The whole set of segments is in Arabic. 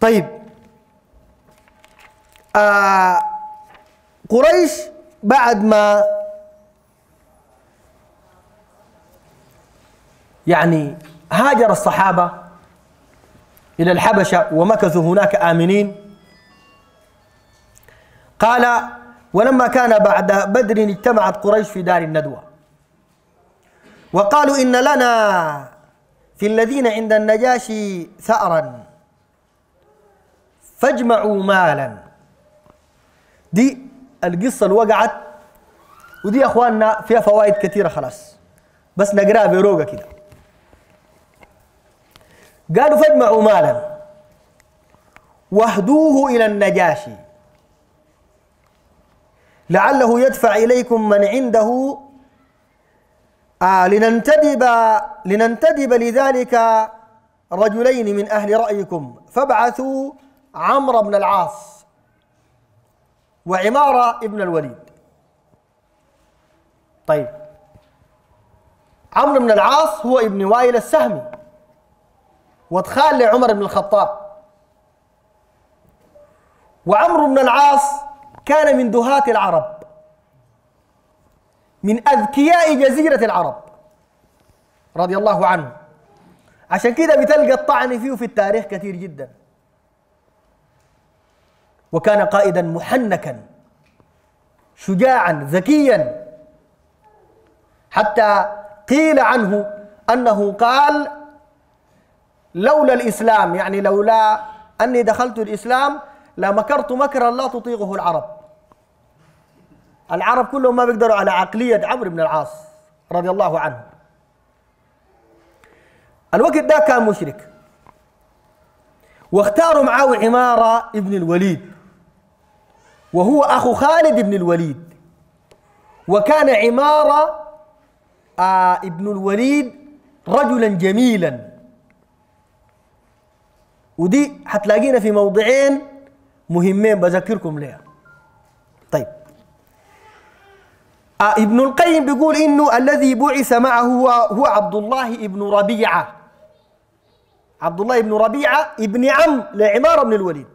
طيب قريش بعد ما يعني هاجر الصحابة إلى الحبشة ومكثوا هناك آمنين، قال: ولما كان بعد بدر اجتمعت قريش في دار الندوة وقالوا: إن لنا في الذين عند النجاشي ثأرا فاجمعوا مالا. دي القصة اللي وقعت، ودي يا أخواننا فيها فوائد كثيرة، خلاص بس نقراها بروقة كده. قالوا: فاجمعوا مالا واهدوه إلى النجاشي لعله يدفع إليكم من عنده لننتدب لذلك رجلين من أهل رأيكم، فابعثوا عمرو بن العاص وعمارة ابن الوليد. طيب عمرو بن العاص هو ابن وائل السهمي وادخال لعمر بن الخطاب، وعمرو بن العاص كان من دهاة العرب، من أذكياء جزيرة العرب رضي الله عنه. عشان كده بتلقى الطعن فيه في التاريخ كثير جدا. وكان قائدا محنكا شجاعا ذكيا، حتى قيل عنه أنه قال: لولا الإسلام، يعني لولا أني دخلت الإسلام لمكرت مكرا لا تطيقه العرب. العرب كلهم ما بيقدروا على عقلية عمرو بن العاص رضي الله عنه. الوقت ده كان مشرك، واختاروا معه عمارة ابن الوليد وهو أخو خالد بن الوليد. وكان عمارة ابن الوليد رجلا جميلا، ودي حتلاقينا في موضعين مهمين بذكركم لها. طيب ابن القيم بيقول إنه الذي بعث معه هو عبد الله ابن ربيعة. عبد الله ابن ربيعة ابن عم لعمارة بن الوليد،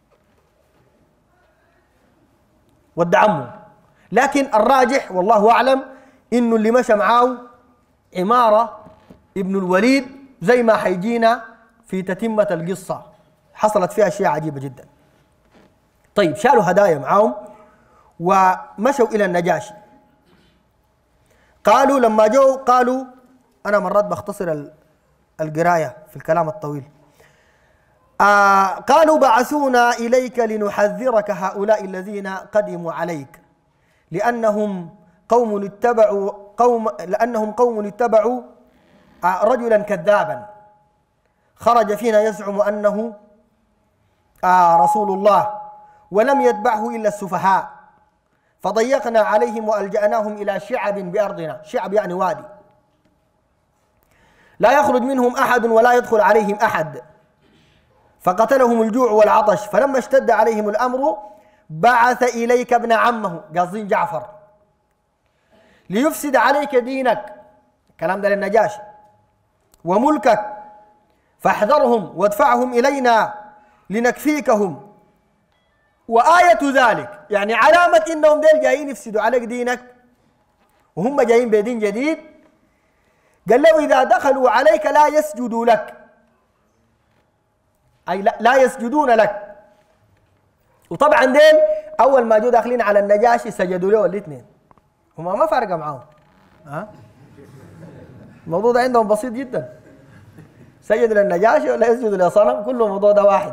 ود عمه. لكن الراجح والله أعلم إنه اللي مشى معاه عمارة ابن الوليد، زي ما حيجينا في تتمة القصة حصلت فيها أشياء عجيبة جدا. طيب شالوا هدايا معاهم ومشوا إلى النجاشي. قالوا لما جو قالوا، أنا مرات بختصر القراية في الكلام الطويل. قالوا: بعثونا إليك لنحذرك هؤلاء الذين قدموا عليك لأنهم قوم اتبعوا رجلا كذابا خرج فينا يزعم أنه رسول الله ولم يتبعه إلا السفهاء، فضيقنا عليهم وألجأناهم إلى شعب بأرضنا. شعب يعني وادي لا يخرج منهم أحد ولا يدخل عليهم أحد، فقتلهم الجوع والعطش. فلما اشتد عليهم الأمر بعث إليك ابن عمه، قاصدين جعفر، ليفسد عليك دينك، الكلام ده للنجاشي، وملكك، فاحذرهم وادفعهم إلينا لنكفيكهم. وآية ذلك، يعني علامة إنهم ديل جايين يفسدوا عليك دينك وهم جايين بدين جديد، قال له: إذا دخلوا عليك لا يسجدوا لك، أي لا يسجدون لك. وطبعا ديل أول ما جو داخلين على النجاشي سجدوا له الاثنين، هما ما فارقة معاهم. الموضوع ده عندهم بسيط جدا، سجدوا للنجاشي ولا يسجدوا لصنم، كله الموضوع ده واحد.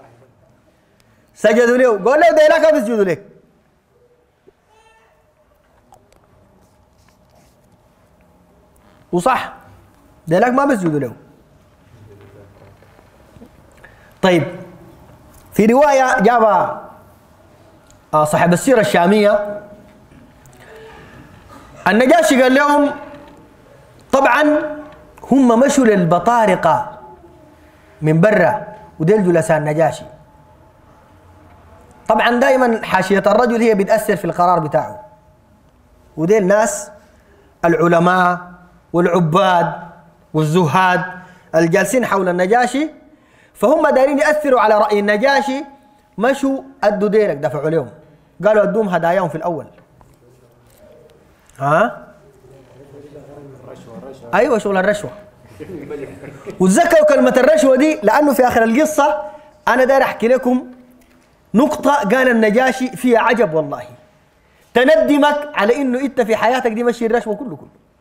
سجدوا له، قال له: ديلك ما بيسجدوا لك. وصح، ديلك ما بيسجدوا له. طيب في رواية جابها صاحب السيرة الشامية، النجاشي قال لهم، طبعا هم مشوا للبطارقة من برا وديل جلساء النجاشي. طبعا دائما حاشية الرجل هي بتأثر في القرار بتاعه، وديل ناس العلماء والعباد والزهاد الجالسين حول النجاشي. فهم دايرين يأثروا على رأي النجاشي، مشوا أدوا ديرك دفعوا لهم، قالوا أدوهم هداياهم في الأول. أيوة شغل الرشوة. وتذكروا كلمة الرشوة دي لأنه في آخر القصة أنا داير أحكي لكم نقطة قال النجاشي فيها عجب والله، تندمك على إنه أنت في حياتك دي مشي الرشوة كله.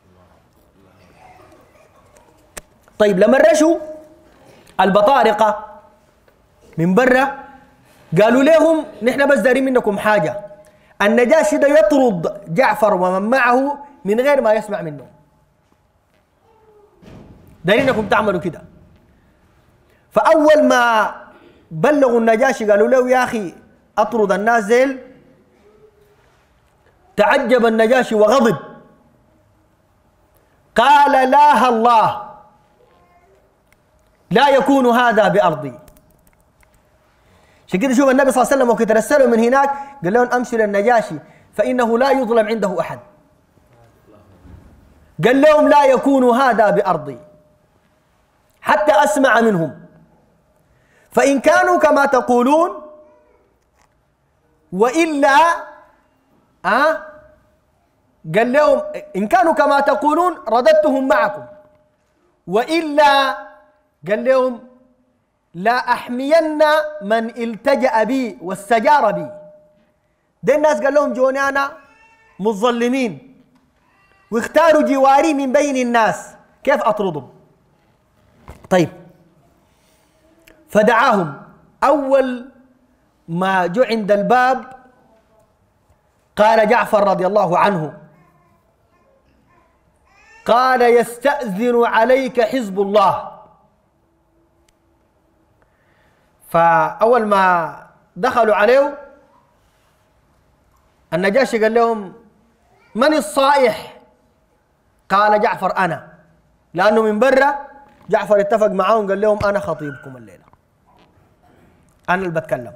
طيب لما الرشوا البطارقة من برا قالوا لهم نحن بس دارين منكم حاجة، النجاشي ده يطرد جعفر ومن معه من غير ما يسمع منهم، دارينكم تعملوا كده. فأول ما بلغوا النجاشي قالوا له يا أخي أطرد الناس زيل، تعجب النجاشي وغضب، قال لا الله لا يكون هذا بأرضي. عشان كده شوف النبي صلى الله عليه وسلم وقت رسله من هناك قال لهم امشوا للنجاشي فإنه لا يظلم عنده أحد، قال لهم لا يكون هذا بأرضي حتى أسمع منهم، فإن كانوا كما تقولون وإلا قال لهم إن كانوا كما تقولون رددتهم معكم، وإلا قال لهم لا أحمين من التجأ بي واستجار بي. دي الناس قال لهم جوني أنا مظلمين واختاروا جواري من بين الناس، كيف أطردهم؟ طيب فدعاهم. أول ما جو عند الباب قال جعفر رضي الله عنه قال يستأذن عليك حزب الله. فأول ما دخلوا عليه النجاشي قال لهم من الصائح؟ قال جعفر أنا، لأنه من برا جعفر اتفق معهم قال لهم أنا خطيبكم الليلة، أنا اللي بتكلم.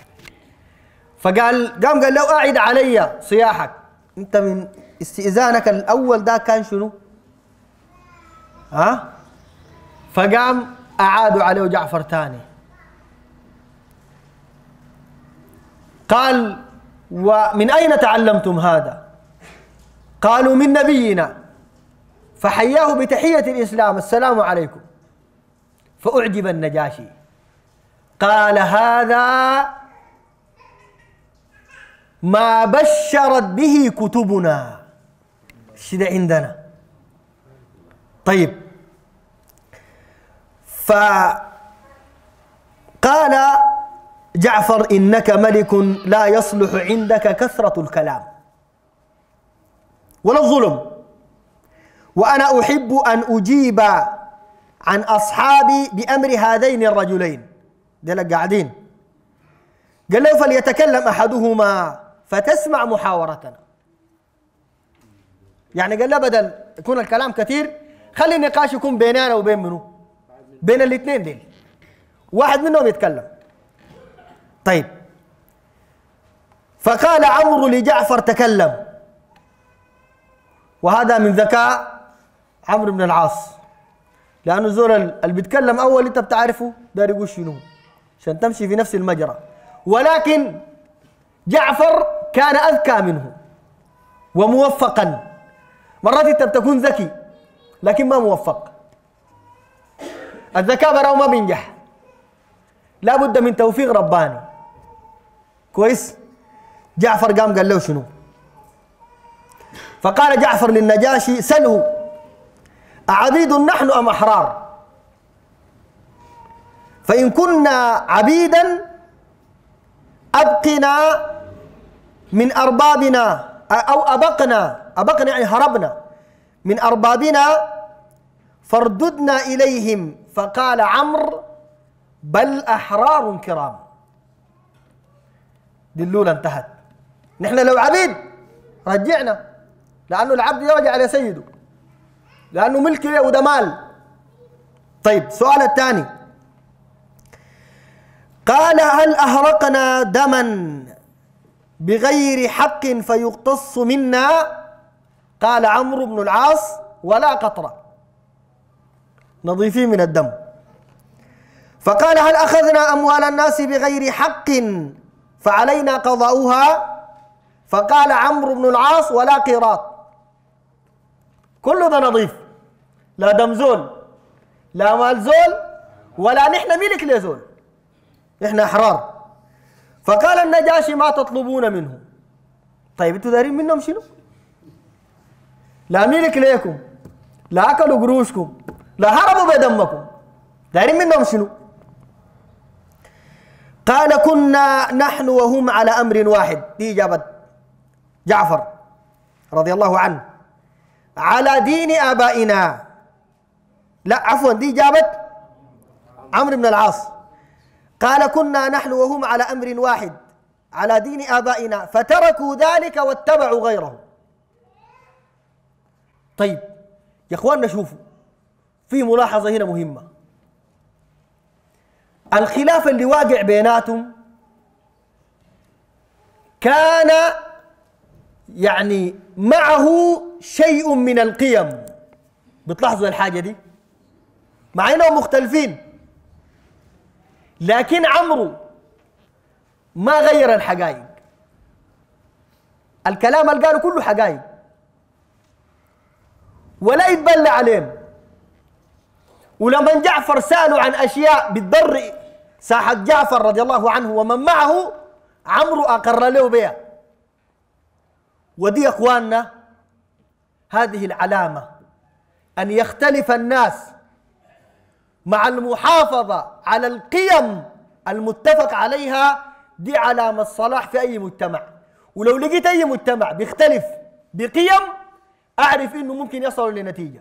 قام قال له أعد علي صياحك، أنت من استئذانك الأول ده كان شنو؟ فقام أعادوا عليه جعفر تاني، قال ومن أين تعلمتم هذا؟ قالوا من نبينا، فحياه بتحية الإسلام السلام عليكم. فأعجب النجاشي قال هذا ما بشرت به كتبنا، شده عندنا. طيب فقال جعفر إنك ملك لا يصلح عندك كثرة الكلام ولا الظلم، وأنا أحب أن أجيب عن أصحابي بأمر هذين الرجلين. دول قاعدين قال له فليتكلم أحدهما فتسمع محاورتنا، يعني قال له بدل يكون الكلام كثير خلي النقاش يكون بيننا وبين منو؟ بين الاثنين ديل، واحد منهم يتكلم. طيب فقال عمرو لجعفر تكلم، وهذا من ذكاء عمرو بن العاص، لأنه زول اللي بيتكلم أول أنت بتعرفه داير يقول شنو عشان تمشي في نفس المجرى، ولكن جعفر كان أذكى منه وموفقا. مرات أنت بتكون ذكي لكن ما موفق، الذكاء براو ما بينجح، لا بد من توفيق رباني. كويس؟ جعفر قام قال له شنو؟ فقال جعفر للنجاشي سله أعبيد نحن أم أحرار؟ فإن كنا عبيدا أبقنا من أربابنا، أو أبقنا يعني هربنا من أربابنا فارددنا إليهم. فقال عمرو بل أحرار كرام. دي اللولة انتهت، نحن لو عبيد رجعنا، لأنه العبد يرجع على سيده، لأنه ملك له وده مال. طيب السؤال الثاني قال هل أهرقنا دما بغير حق فيقتص منا؟ قال عمرو بن العاص ولا قطرة، نظيفين من الدم. فقال هل أخذنا أموال الناس بغير حق فعلينا قضاؤها؟ فقال عمرو بن العاص ولا قيراط. كله ده نظيف، لا دم زول لا مال زول ولا نحن ملك لزول، نحن أحرار. فقال النجاشي ما تطلبون منه؟ طيب انتوا دارين منهم شنو؟ لا ملك ليكم لا أكلوا قروشكم لا هربوا بدمكم، دارين منهم شنو؟ قال كنا نحن وهم على أمر واحد. دي إجابة جعفر رضي الله عنه، على دين آبائنا. لا عفوا، دي إجابة عمرو بن العاص. قال كنا نحن وهم على أمر واحد على دين آبائنا فتركوا ذلك واتبعوا غيره. طيب يا اخواننا شوفوا، في ملاحظة هنا مهمة. الخلاف اللي واقع بيناتهم كان يعني معه شيء من القيم. بتلاحظوا الحاجة دي؟ مع انهم مختلفين، لكن عمرو ما غير الحقائق. الكلام اللي قاله كله حقائق ولا يتبلى عليهم. ولما جعفر سألوا عن أشياء بتضر ساحة جعفر رضي الله عنه ومن معه، عمرو أقر له بها. ودي أخواننا هذه العلامة، أن يختلف الناس مع المحافظة على القيم المتفق عليها. دي علامة صلاح في أي مجتمع. ولو لقيت أي مجتمع بيختلف بقيم، أعرف إنه ممكن يصلوا لنتيجة.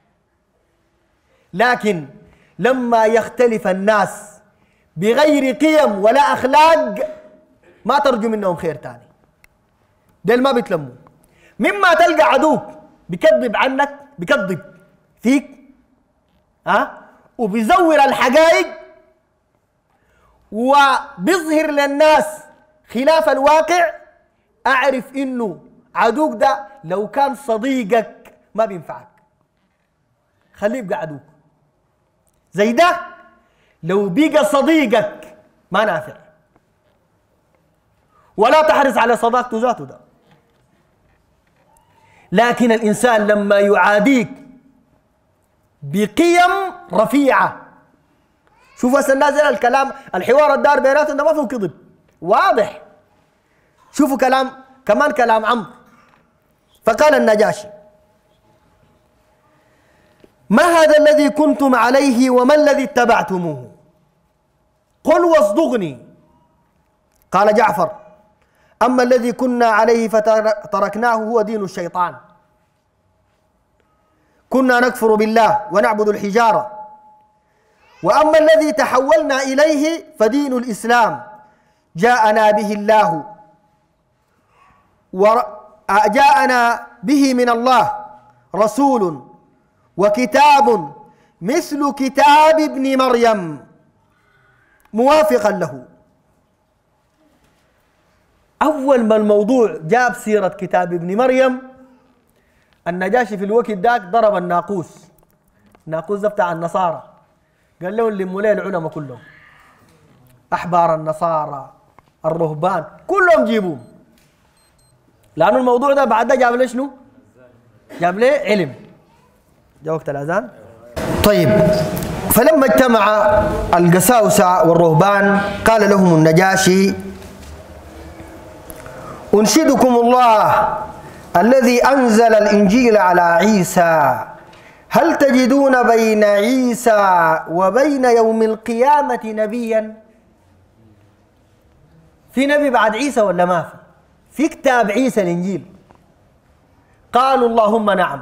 لكن لما يختلف الناس بغير قيم ولا أخلاق، ما ترجو منهم خير تاني. ديل ما بيتلموا. مما تلقى عدوك بيكذب عنك، بيكذب فيك، وبيزور الحقائق وبيظهر للناس خلاف الواقع، أعرف إنه عدوك ده لو كان صديقك ما بينفعك، خليه يبقى عدوك. زي ده لو بقى صديقك ما نافع، ولا تحرص على صداقته ذاته ده. لكن الإنسان لما يعاديك بقيم رفيعة، شوف هسه نازل الكلام، الحوار الدار بيناتهم ده ما فيه كذب، واضح. شوفوا كمان كلام عمرو. فقال النجاشي ما هذا الذي كنتم عليه وما الذي اتبعتموه؟ قل واصدقني. قال جعفر أما الذي كنا عليه فتركناه هو دين الشيطان، كنا نكفر بالله ونعبد الحجارة، وأما الذي تحولنا إليه فدين الإسلام جاءنا به الله جاءنا به من الله رسول وكتاب مثل كتاب ابن مريم موافقا له. أول ما الموضوع جاب سيرة كتاب ابن مريم، النجاشي في الوقت داك ضرب الناقوس ده بتاع النصارى، قال لهم لموا لي العلماء كلهم، أحبار النصارى الرهبان كلهم جيبوهم، لأنه الموضوع ده بعد ده جاب لي شنو؟ جاب لي علم. جاء وقت الأذان. طيب، فلما اجتمع القساوسة والرهبان قال لهم النجاشي أنشدكم الله الذي أنزل الإنجيل على عيسى، هل تجدون بين عيسى وبين يوم القيامة نبيا؟ في نبي بعد عيسى ولا ما في؟ في كتاب عيسى الإنجيل. قالوا اللهم نعم.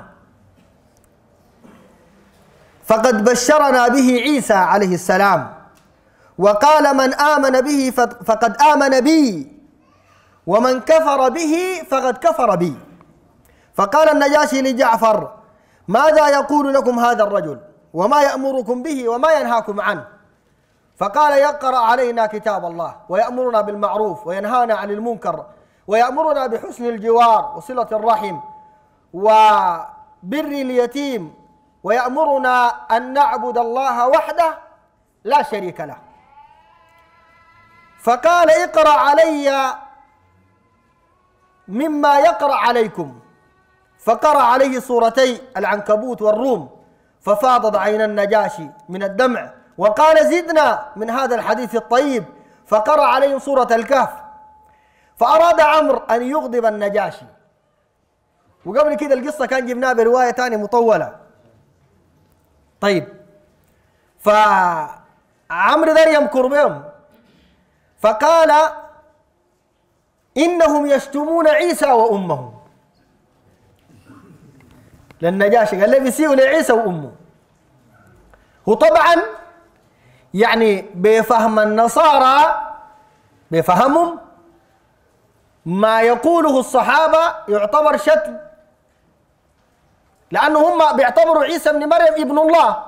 فقد بشرنا به عيسى عليه السلام وقال من آمن به فقد آمن بي ومن كفر به فقد كفر بي. فقال النجاشي لجعفر ماذا يقول لكم هذا الرجل وما يأمركم به وما ينهاكم عنه؟ فقال يقرأ علينا كتاب الله ويأمرنا بالمعروف وينهانا عن المنكر ويأمرنا بحسن الجوار وصلة الرحم وبر اليتيم ويأمرنا أن نعبد الله وحده لا شريك له. فقال اقرأ علي مما يقرأ عليكم، فقرأ عليه سورتي العنكبوت والروم، ففاضت عين النجاشي من الدمع وقال زدنا من هذا الحديث الطيب، فقرأ عليهم سورة الكهف. فأراد عمرو أن يغضب النجاشي، وقبل كده القصة كان جبناها برواية تانية مطولة. طيب، فعمرو ذا يمكر بهم، فقال إنهم يشتمون عيسى وأمه. للنجاشي قال له بيسيئوا لعيسى وأمه. وطبعا يعني بفهم النصارى، بفهمهم ما يقوله الصحابة يعتبر شتم، لأنه هم بيعتبروا عيسى ابن مريم ابن الله،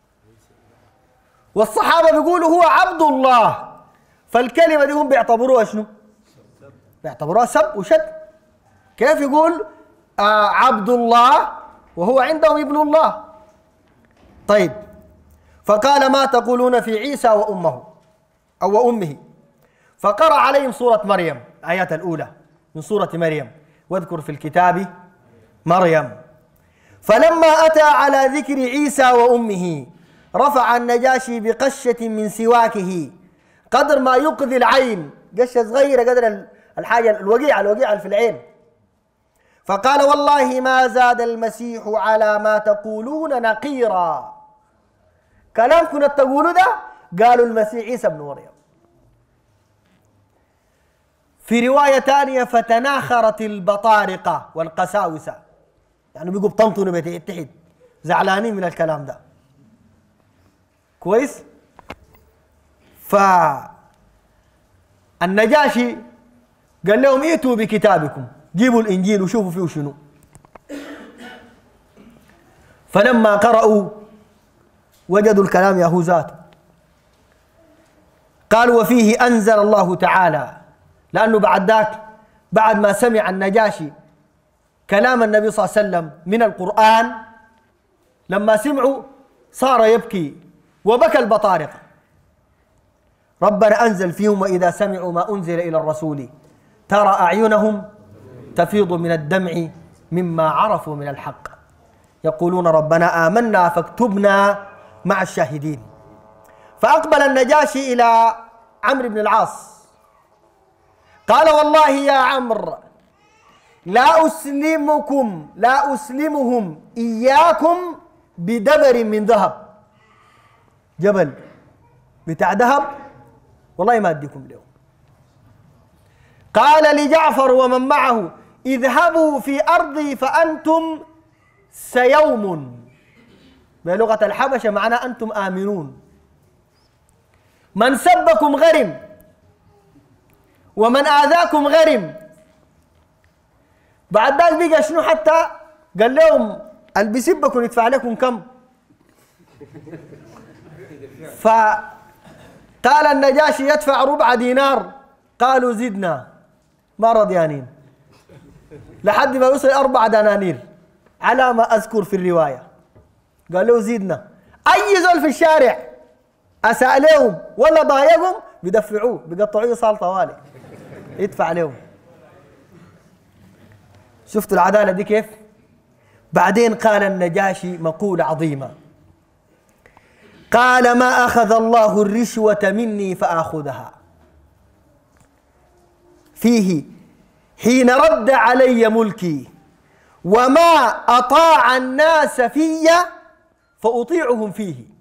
والصحابة بيقولوا هو عبد الله، فالكلمة دي هم بيعتبروها شنو؟ بيعتبروها سب وشتم. كيف يقول عبد الله وهو عندهم ابن الله؟ طيب، فقال ما تقولون في عيسى وأمه أو وأمه، فقرأ عليهم سورة مريم، الآيات الأولى من سورة مريم، واذكر في الكتاب مريم. فلما أتى على ذكر عيسى وأمه رفع النجاشي بقشة من سواكه قدر ما يقذي العين، قشة صغيرة قدر الحاجة الوقيعة في العين، فقال والله ما زاد المسيح على ما تقولون نقيرا. كلام كنت تقولوا ده قالوا المسيح عيسى ابن مريم. في رواية ثانية فتناخرت البطارقة والقساوسة، يعني بيقوا بطنطنوا بيتحد زعلانين من الكلام ده. كويس؟ فالنجاشي قال لهم ائتوا بكتابكم، جيبوا الإنجيل وشوفوا فيه شنو. فلما قرأوا وجدوا الكلام يهوذات، قالوا وفيه أنزل الله تعالى، لأنه بعد ذاك بعد ما سمع النجاشي كلام النبي صلى الله عليه وسلم من القرآن، لما سمعوا صار يبكي وبكى البطارقة. ربنا أنزل فيهم وإذا سمعوا ما أنزل إلى الرسول ترى أعينهم تفيض من الدمع مما عرفوا من الحق يقولون ربنا آمنا فاكتبنا مع الشاهدين. فأقبل النجاشي إلى عمرو بن العاص قال والله يا عمرو لا أسلمهم إياكم بدبر من ذهب، جبل بتاع ذهب والله ما أديكم له. قال لجعفر ومن معه اذهبوا في أرضي فأنتم سيوم، بلغة الحبشة معناه أنتم آمنون، من سبكم غرم ومن آذاكم غرم. بعد ذلك بقى شنو حتى قال لهم اللي بيسبكم يدفع لكم كم؟ فقال النجاشي يدفع ربع دينار، قالوا زدنا، ما رضيانين لحد ما يوصل 4 دنانير على ما أذكر في الرواية. قال له زدنا، أي زول في الشارع أساء لهم ولا ضايقهم بيدفعوه، بيقطعوه صال طوالي يدفع لهم. شفتوا العدالة دي كيف؟ بعدين قال النجاشي مقولة عظيمة، قال ما أخذ الله الرشوة مني فآخذها، فيه حين رد علي ملكي وما أطاع الناس في فأطيعهم فيه.